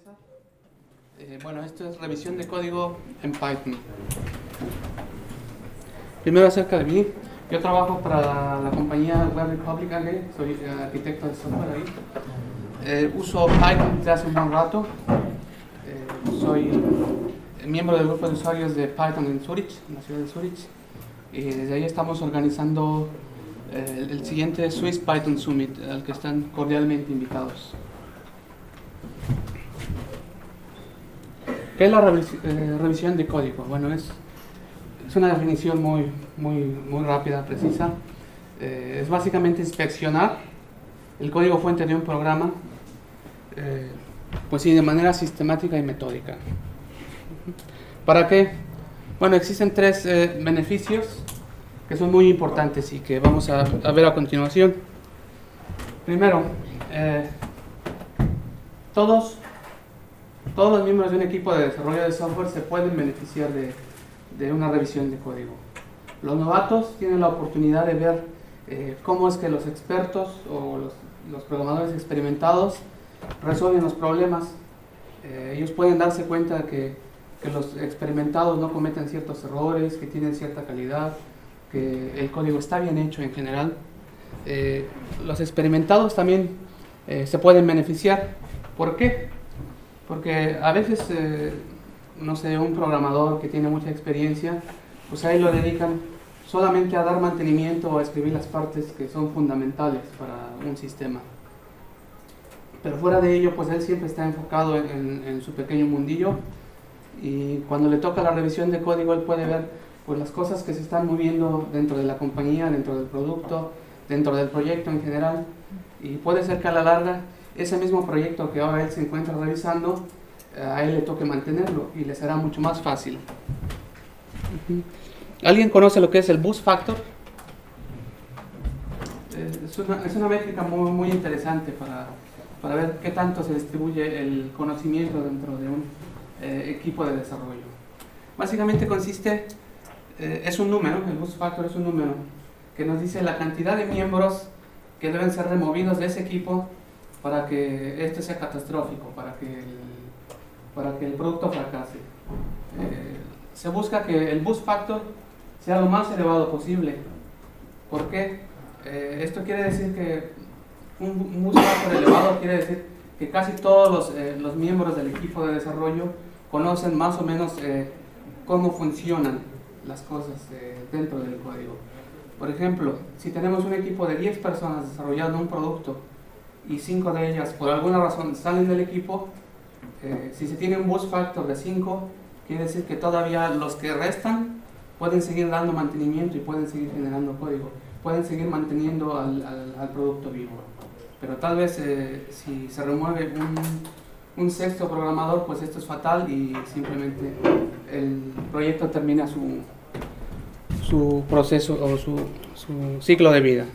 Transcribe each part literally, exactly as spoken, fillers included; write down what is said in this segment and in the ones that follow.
César. Eh, bueno, esto es revisión de código en Python. Primero acerca de mí. Yo trabajo para la, la compañía Web Republic A G, soy eh, arquitecto de software ahí. Eh, uso Python desde hace un buen rato. Eh, soy miembro del grupo de usuarios de Python en Zurich, en la ciudad de Zurich. Y desde ahí estamos organizando eh, el, el siguiente Swiss Python Summit, al que están cordialmente invitados. ¿Qué es la revis eh, revisión de código? Bueno, es, es una definición muy, muy, muy rápida, precisa. Eh, es básicamente inspeccionar el código fuente de un programa, eh, pues sí, de manera sistemática y metódica. ¿Para qué? Bueno, existen tres eh, beneficios que son muy importantes y que vamos a, a ver a continuación. Primero, eh, todos Todos los miembros de un equipo de desarrollo de software se pueden beneficiar de, de una revisión de código. Los novatos tienen la oportunidad de ver eh, cómo es que los expertos o los, los programadores experimentados resuelven los problemas. Eh, ellos pueden darse cuenta de que, que los experimentados no cometen ciertos errores, que tienen cierta calidad, que el código está bien hecho en general. Eh, los experimentados también eh, se pueden beneficiar. ¿Por qué? Porque a veces, eh, no sé, un programador que tiene mucha experiencia, pues ahí lo dedican solamente a dar mantenimiento o a escribir las partes que son fundamentales para un sistema. Pero fuera de ello, pues él siempre está enfocado en, en, en su pequeño mundillo, y cuando le toca la revisión de código, él puede ver pues, las cosas que se están moviendo dentro de la compañía, dentro del producto, dentro del proyecto en general, y puede ser que a la larga ese mismo proyecto que ahora él se encuentra revisando, a él le toque mantenerlo y le será mucho más fácil. Uh-huh. ¿Alguien conoce lo que es el boost factor? Eh, es, una, es una métrica muy, muy interesante para, para ver qué tanto se distribuye el conocimiento dentro de un eh, equipo de desarrollo. Básicamente consiste, eh, es un número, el boost factor es un número que nos dice la cantidad de miembros que deben ser removidos de ese equipo para que esto sea catastrófico, para que el, para que el producto fracase. Eh, se busca que el boost factor sea lo más elevado posible. ¿Por qué? Eh, esto quiere decir que un, un boost factor elevado quiere decir que casi todos los, eh, los miembros del equipo de desarrollo conocen más o menos eh, cómo funcionan las cosas eh, dentro del código. Por ejemplo, si tenemos un equipo de diez personas desarrollando un producto y cinco de ellas por alguna razón salen del equipo, eh, si se tiene un boost factor de cinco, quiere decir que todavía los que restan pueden seguir dando mantenimiento y pueden seguir generando código, pueden seguir manteniendo al, al, al producto vivo. Pero tal vez eh, si se remueve un, un sexto programador, pues esto es fatal y simplemente el proyecto termina su, su proceso o su, su ciclo de vida.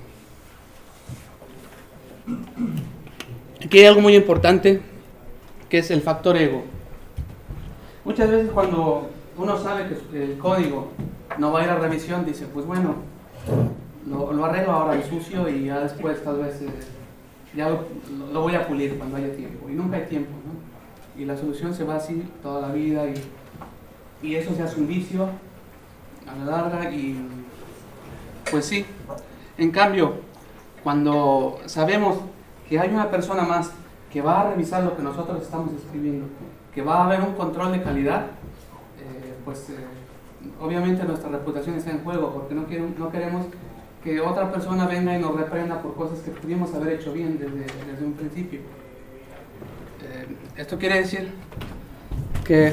Aquí hay algo muy importante, que es el factor ego. Muchas veces cuando uno sabe que el código no va a ir a revisión, dice, pues bueno, lo, lo arreglo ahora en sucio y ya después tal vez eh, ya lo, lo voy a pulir cuando haya tiempo. Y nunca hay tiempo, ¿no? Y la solución se va así toda la vida y, y eso se hace un vicio a la larga y pues sí. En cambio, cuando sabemos que hay una persona más que va a revisar lo que nosotros estamos escribiendo, que va a haber un control de calidad, eh, pues eh, obviamente nuestra reputación está en juego, porque no, quiero, no queremos que otra persona venga y nos reprenda por cosas que pudimos haber hecho bien desde, desde un principio. Eh, esto quiere decir que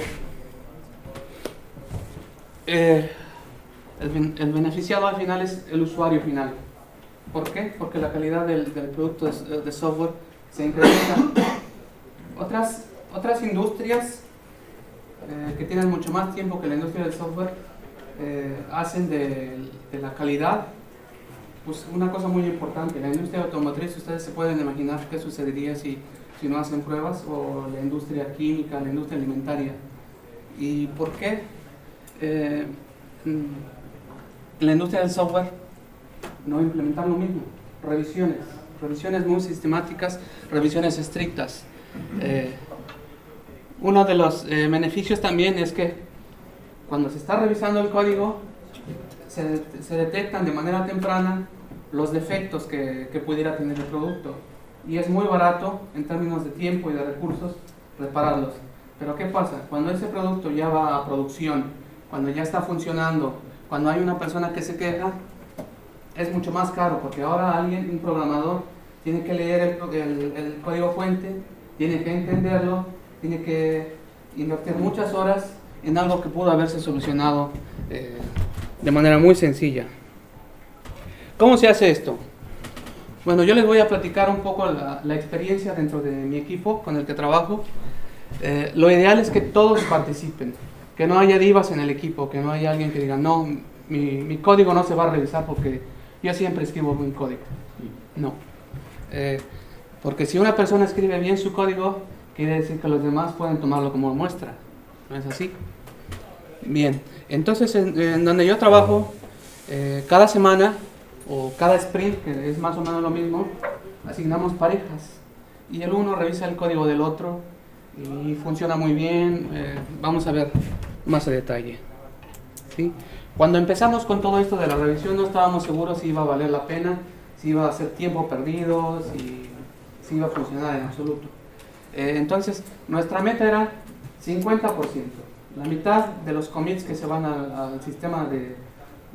eh, el, el beneficiado al final es el usuario final. ¿Por qué? Porque la calidad del, del producto de, de software se incrementa. Otras, otras industrias eh, que tienen mucho más tiempo que la industria del software eh, hacen de, de la calidad pues una cosa muy importante. La industria automotriz, ustedes se pueden imaginar qué sucedería si, si no hacen pruebas, o la industria química, la industria alimentaria. ¿Y por qué? Eh, en la industria del software no implementar lo mismo, revisiones, revisiones muy sistemáticas, revisiones estrictas. Eh, Uno de los eh, beneficios también es que cuando se está revisando el código, se, se detectan de manera temprana los defectos que, que pudiera tener el producto. Y es muy barato en términos de tiempo y de recursos repararlos. Pero ¿qué pasa? Cuando ese producto ya va a producción, cuando ya está funcionando, cuando hay una persona que se queja, es mucho más caro, porque ahora alguien, un programador, tiene que leer el, el, el código fuente, tiene que entenderlo, tiene que invertir muchas horas en algo que pudo haberse solucionado eh, de manera muy sencilla. ¿Cómo se hace esto? Bueno, yo les voy a platicar un poco la, la experiencia dentro de mi equipo con el que trabajo. Eh, lo ideal es que todos participen, que no haya divas en el equipo, que no haya alguien que diga, no, mi, mi código no se va a revisar porque yo siempre escribo buen código. No. Eh, porque si una persona escribe bien su código, quiere decir que los demás pueden tomarlo como muestra. ¿No es así? Bien. Entonces, en, en donde yo trabajo, eh, cada semana o cada sprint, que es más o menos lo mismo, asignamos parejas. Y el uno revisa el código del otro y funciona muy bien. Eh, vamos a ver más a detalle. ¿Sí? Cuando empezamos con todo esto de la revisión, no estábamos seguros si iba a valer la pena, si iba a ser tiempo perdido, si, si iba a funcionar en absoluto. Eh, entonces, nuestra meta era cincuenta por ciento. La mitad de los commits que se van al, al sistema de, de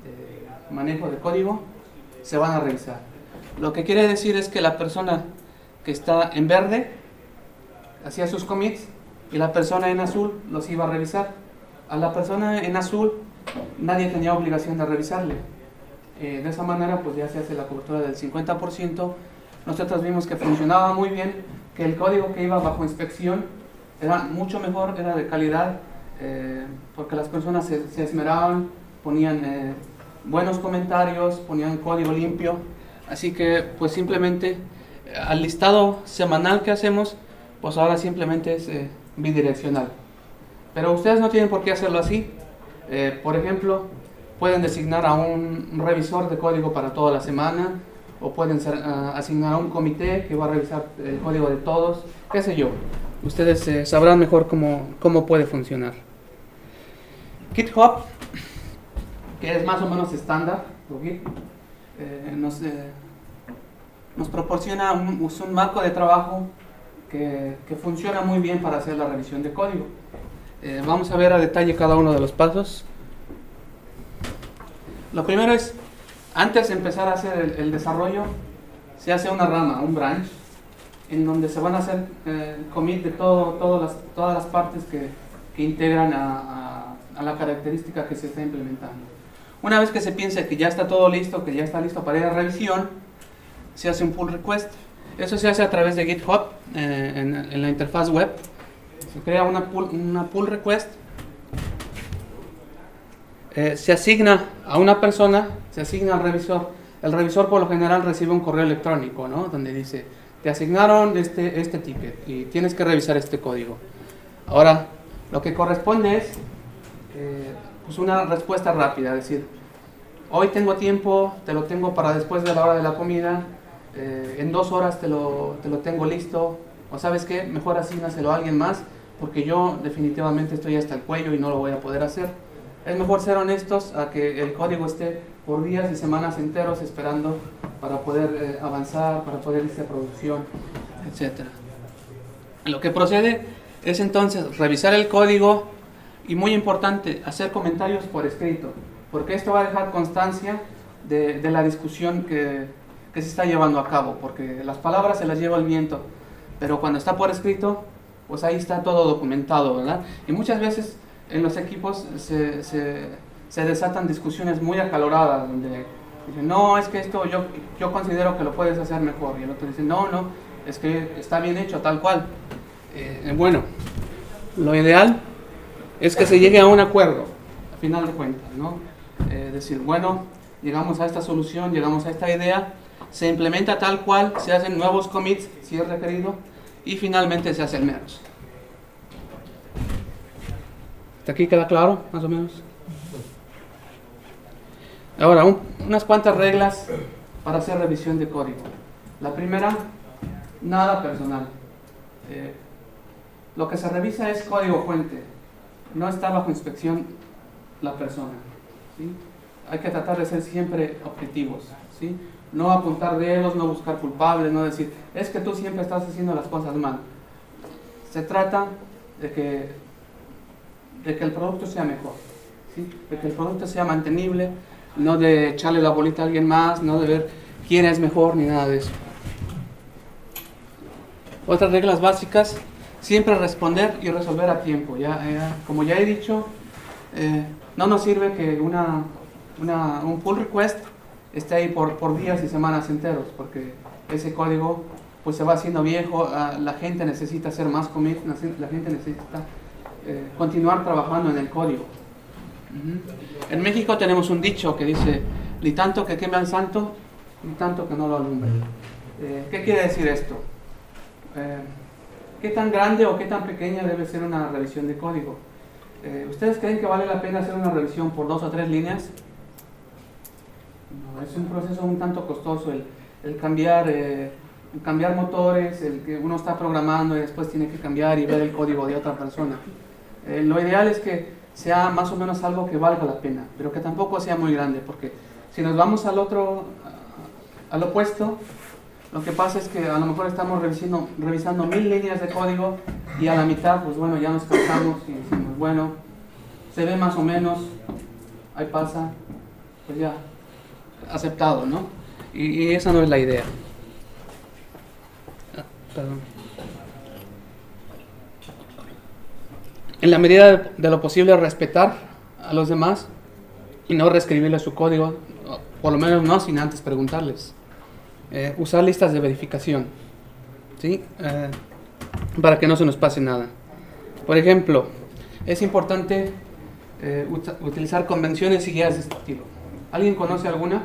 manejo de código se van a revisar. Lo que quiere decir es que la persona que está en verde hacía sus commits y la persona en azul los iba a revisar. A la persona en azul nadie tenía obligación de revisarle. Eh, de esa manera pues ya se hace la cobertura del cincuenta por ciento. Nosotros vimos que funcionaba muy bien, que el código que iba bajo inspección era mucho mejor, era de calidad, eh, porque las personas se, se esmeraban, ponían eh, buenos comentarios, ponían código limpio. Así que pues simplemente eh, al listado semanal que hacemos, pues ahora simplemente es eh, bidireccional. Pero ustedes no tienen por qué hacerlo así. Eh, por ejemplo, pueden designar a un revisor de código para toda la semana, o pueden ser, uh, asignar a un comité que va a revisar el código de todos, qué sé yo. Ustedes eh, sabrán mejor cómo, cómo puede funcionar. GitHub, que es más o menos estándar, eh, nos, eh, nos proporciona un, un marco de trabajo que, que funciona muy bien para hacer la revisión de código. Eh, vamos a ver a detalle cada uno de los pasos. Lo primero es, antes de empezar a hacer el, el desarrollo, se hace una rama, un branch, en donde se van a hacer eh, commit de todo, todo las, todas las partes que, que integran a, a, a la característica que se está implementando. Una vez que se piense que ya está todo listo, que ya está listo para ir a revisión, se hace un pull request. Eso se hace a través de GitHub, eh, en, en la interfaz web. Se crea una pull, una pull request, eh, se asigna a una persona, se asigna al revisor. El revisor por lo general recibe un correo electrónico, ¿no? Donde dice, te asignaron este, este ticket y tienes que revisar este código. Ahora, lo que corresponde es eh, pues una respuesta rápida, es decir, hoy tengo tiempo, te lo tengo para después de la hora de la comida, eh, en dos horas te lo, te lo tengo listo, o sabes qué, mejor asígnaselo a alguien más, porque yo definitivamente estoy hasta el cuello y no lo voy a poder hacer. Es mejor ser honestos a que el código esté por días y semanas enteros esperando para poder eh, avanzar, para poder irse a producción, etcétera. Lo que procede es entonces revisar el código y, muy importante, hacer comentarios por escrito, porque esto va a dejar constancia de, de la discusión que, que se está llevando a cabo, porque las palabras se las lleva el viento, pero cuando está por escrito, pues ahí está todo documentado, ¿verdad? Y muchas veces en los equipos se, se, se desatan discusiones muy acaloradas, donde dicen, no, es que esto yo, yo considero que lo puedes hacer mejor, y el otro dice, no, no, es que está bien hecho, tal cual. Eh, bueno, lo ideal es que se llegue a un acuerdo, a final de cuentas, ¿no? Eh, decir, bueno, llegamos a esta solución, llegamos a esta idea, se implementa tal cual, se hacen nuevos commits si es requerido, y finalmente se hacen merge. ¿Hasta aquí queda claro, más o menos? Ahora, un, unas cuantas reglas para hacer revisión de código. La primera, nada personal. Eh, lo que se revisa es código fuente, no está bajo inspección la persona, ¿sí? Hay que tratar de ser siempre objetivos, ¿sí? No apuntar dedos, no buscar culpables, no decir, es que tú siempre estás haciendo las cosas mal. Se trata de que, de que el producto sea mejor, ¿sí? De que el producto sea mantenible, no de echarle la bolita a alguien más, no de ver quién es mejor ni nada de eso. Otras reglas básicas, siempre responder y resolver a tiempo. Ya, ya, como ya he dicho, eh, no nos sirve que una, una, un pull request esté ahí por, por días y semanas enteros, porque ese código pues se va haciendo viejo, uh, la gente necesita hacer más commits, la gente necesita eh, continuar trabajando en el código. Uh-huh. En México tenemos un dicho que dice, ni tanto que queme al santo, ni tanto que no lo alumbre. Eh, ¿Qué quiere decir esto? Eh, ¿Qué tan grande o qué tan pequeña debe ser una revisión de código? Eh, ¿Ustedes creen que vale la pena hacer una revisión por dos o tres líneas? No, es un proceso un tanto costoso el, el cambiar, eh, cambiar motores, el que uno está programando y después tiene que cambiar y ver el código de otra persona. Eh, lo ideal es que sea más o menos algo que valga la pena, pero que tampoco sea muy grande, porque si nos vamos al otro, al opuesto, lo que pasa es que a lo mejor estamos revisando, revisando mil líneas de código y a la mitad, pues bueno, ya nos cansamos y decimos, bueno, se ve más o menos, ahí pasa, pues ya, aceptado, ¿no? Y, y esa no es la idea. Ah, perdón. En la medida de lo posible, respetar a los demás y no reescribirles su código, por lo menos no sin antes preguntarles. Eh, usar listas de verificación, ¿sí? Eh, para que no se nos pase nada. Por ejemplo, es importante eh, ut utilizar convenciones y guías de este estilo. ¿Alguien conoce alguna?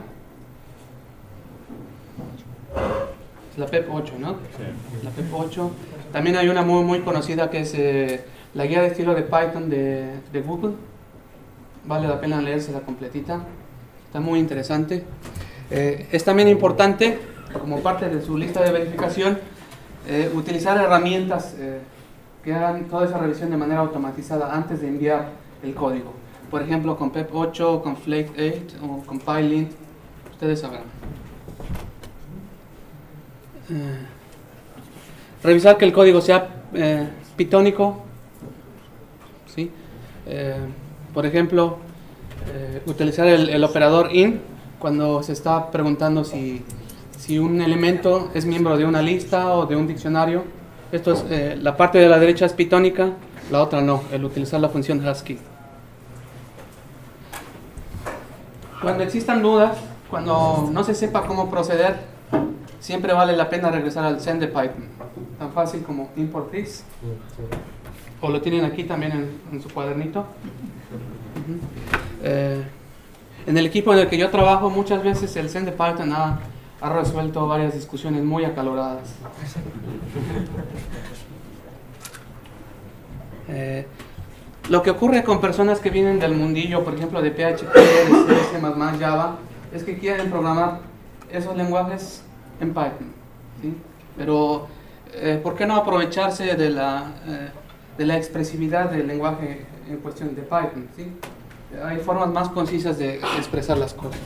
Es la P E P ocho, ¿no? Sí. La P E P ocho. También hay una muy, muy conocida que es eh, la guía de estilo de Python de, de Google. Vale la pena leérsela completita. Está muy interesante. Eh, es también importante, como parte de su lista de verificación, eh, utilizar herramientas eh, que hagan toda esa revisión de manera automatizada antes de enviar el código. Por ejemplo, con P E P ocho, con Flake ocho o con PyLint, ustedes sabrán. Eh, revisar que el código sea eh, pitónico, ¿sí? Eh, por ejemplo, eh, utilizar el, el operador in cuando se está preguntando si, si un elemento es miembro de una lista o de un diccionario. Esto es, eh, la parte de la derecha es pitónica, la otra no, el utilizar la función hashKey. Cuando existan dudas, cuando no se sepa cómo proceder, siempre vale la pena regresar al Zen de Python. Tan fácil como import this, o lo tienen aquí también en, en su cuadernito. Uh-huh. eh, en el equipo en el que yo trabajo, muchas veces el Zen de Python ha, ha resuelto varias discusiones muy acaloradas. eh, Lo que ocurre con personas que vienen del mundillo, por ejemplo, de P H P, de C, C más más, Java, es que quieren programar esos lenguajes en Python, ¿sí? Pero, eh, ¿por qué no aprovecharse de la, eh, de la expresividad del lenguaje en cuestión de Python, ¿sí? Hay formas más concisas de expresar las cosas.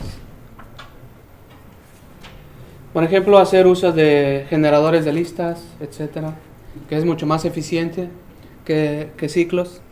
Por ejemplo, hacer uso de generadores de listas, etcétera, que es mucho más eficiente que, que ciclos.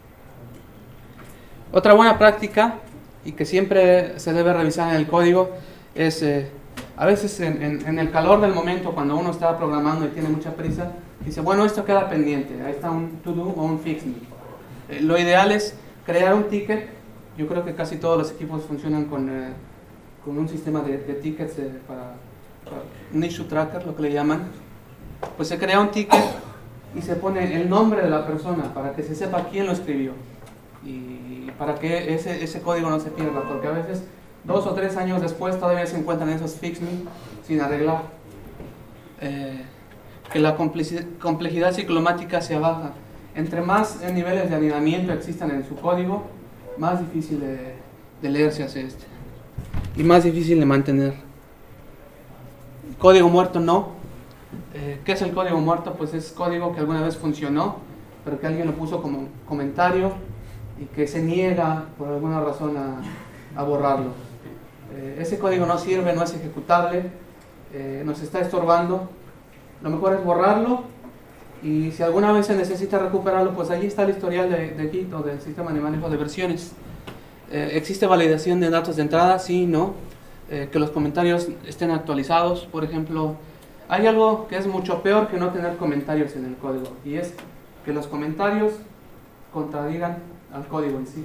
Otra buena práctica, y que siempre se debe revisar en el código, es eh, a veces en, en, en el calor del momento, cuando uno está programando y tiene mucha prisa, dice, bueno, esto queda pendiente, ahí está un to do o un fix me. Eh, lo ideal es crear un ticket. Yo creo que casi todos los equipos funcionan con, eh, con un sistema de, de tickets eh, para, para un issue tracker, lo que le llaman. Pues se crea un ticket y se pone el nombre de la persona para que se sepa quién lo escribió y para que ese, ese código no se pierda, porque a veces dos o tres años después todavía se encuentran esos fix me sin arreglar. Eh, que la complejidad ciclomática sea baja. Entre más niveles de anidamiento existan en su código, más difícil de, de leer se hace este y más difícil de mantener. Código muerto no. Eh, ¿Qué es el código muerto? Pues es código que alguna vez funcionó pero que alguien lo puso como comentario y que se niega por alguna razón a, a borrarlo. Eh, ese código no sirve, no es ejecutable, eh, nos está estorbando. Lo mejor es borrarlo, y si alguna vez se necesita recuperarlo, pues allí está el historial de, de Git o del sistema de manejo de versiones. Eh, ¿Existe validación de datos de entrada? Sí, no. Eh, que los comentarios estén actualizados, por ejemplo. Hay algo que es mucho peor que no tener comentarios en el código, y es que los comentarios contradigan al código en sí.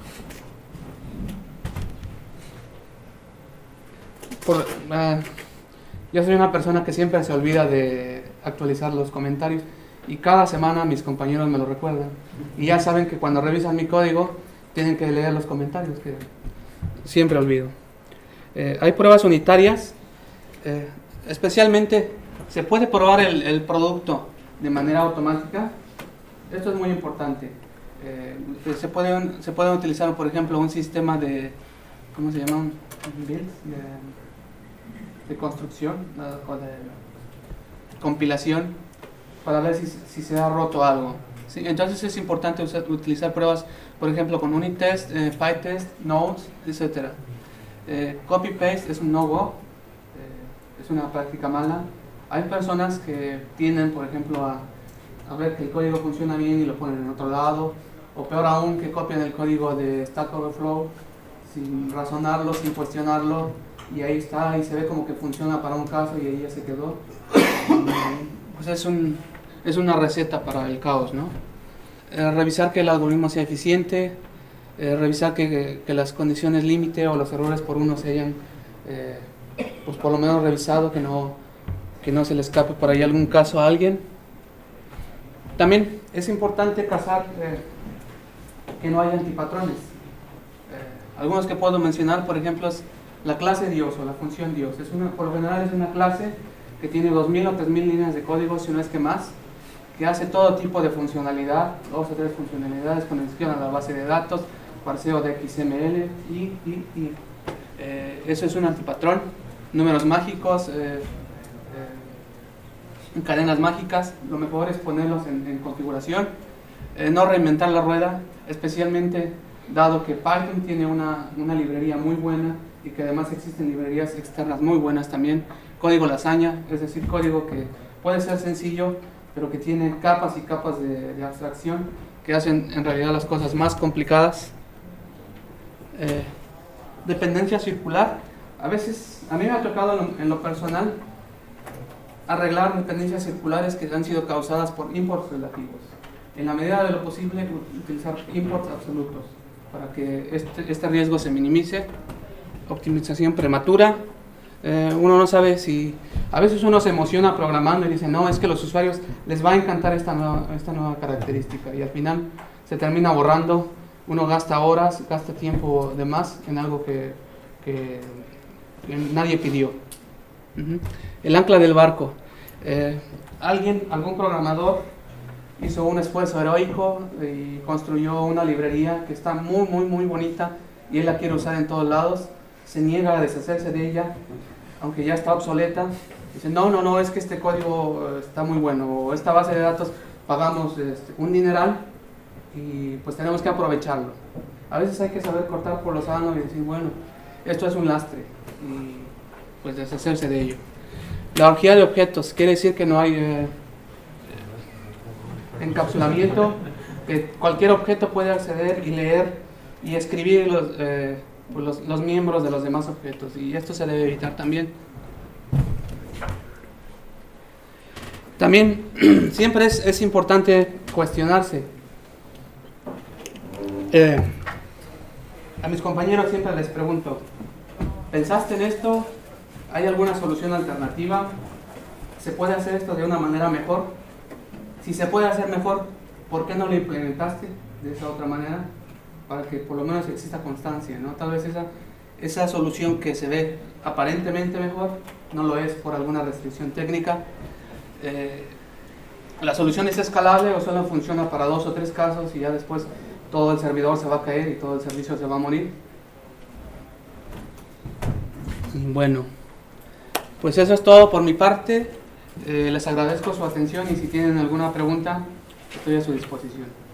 Por, uh, yo soy una persona que siempre se olvida de actualizar los comentarios, y cada semana mis compañeros me lo recuerdan, y ya saben que cuando revisan mi código tienen que leer los comentarios, que siempre olvido. Eh, hay pruebas unitarias. Eh, especialmente se puede probar el, el producto de manera automática. Esto es muy importante. Eh, se pueden se puede utilizar, por ejemplo, un sistema de, ¿cómo se llama? Build, de, de construcción o de compilación, para ver si, si se ha roto algo. ¿Sí? Entonces es importante usar, utilizar pruebas, por ejemplo, con unit test, eh, pytest, nodes, etcétera. Eh, copy paste es un no-go, eh, es una práctica mala. Hay personas que tienden, por ejemplo, a, a ver que el código funciona bien y lo ponen en otro lado, o peor aún, que copian el código de Stack Overflow sin razonarlo, sin cuestionarlo, y ahí está, y se ve como que funciona para un caso y ahí ya se quedó. Pues es, un, es una receta para el caos, ¿no? Eh, revisar que el algoritmo sea eficiente. Eh, revisar que, que, que las condiciones límite o los errores por uno se hayan, eh, pues por lo menos revisado, que no, que no se le escape por ahí algún caso a alguien. También es importante cazar eh, que no haya antipatrones. Eh, algunos que puedo mencionar, por ejemplo, es la clase Dios o la función Dios. Es una, por lo general es una clase que tiene dos mil o tres mil líneas de código, si no es que más, que hace todo tipo de funcionalidad, dos o tres funcionalidades, conexión a la base de datos, parseo de X M L, y, y, y. Eh, eso es un antipatrón. Números mágicos, eh, eh, cadenas mágicas, lo mejor es ponerlos en, en configuración. Eh, no reinventar la rueda, especialmente dado que Python tiene una, una librería muy buena, y que además existen librerías externas muy buenas también. Código lasaña, es decir, código que puede ser sencillo, pero que tiene capas y capas de, de abstracción que hacen en realidad las cosas más complicadas. Eh, dependencia circular. A veces, a mí me ha tocado en, en lo personal arreglar dependencias circulares que han sido causadas por imports relativos. En la medida de lo posible, utilizar imports absolutos para que este, este riesgo se minimice. Optimización prematura. Eh, uno no sabe si... A veces uno se emociona programando y dice, no, es que a los usuarios les va a encantar esta nueva, esta nueva característica, y al final se termina borrando. Uno gasta horas, gasta tiempo de más en algo que, que, que nadie pidió. Uh-huh. El ancla del barco. Eh, alguien, algún programador hizo un esfuerzo heroico y construyó una librería que está muy, muy, muy bonita, y él la quiere usar en todos lados. Se niega a deshacerse de ella, aunque ya está obsoleta. Dice, no, no, no, es que este código está muy bueno, o esta base de datos pagamos este, un dineral, y pues tenemos que aprovecharlo. A veces hay que saber cortar por los sanos y decir, bueno, esto es un lastre, y pues deshacerse de ello. La orgía de objetos, quiere decir que no hay eh, encapsulamiento, que cualquier objeto puede acceder y leer y escribir los, eh, pues los, los miembros de los demás objetos, y esto se debe evitar también. También siempre es, es importante cuestionarse. Eh, a mis compañeros siempre les pregunto, ¿pensaste en esto? ¿Hay alguna solución alternativa? ¿Se puede hacer esto de una manera mejor? Si se puede hacer mejor, ¿por qué no lo implementaste de esa otra manera? Para que por lo menos exista constancia, ¿no? Tal vez esa, esa solución que se ve aparentemente mejor no lo es por alguna restricción técnica. Eh, la solución es escalable o solo funciona para dos o tres casos, y ya después todo el servidor se va a caer y todo el servicio se va a morir. Bueno, pues eso es todo por mi parte. Eh, les agradezco su atención, y si tienen alguna pregunta, Estoy a su disposición.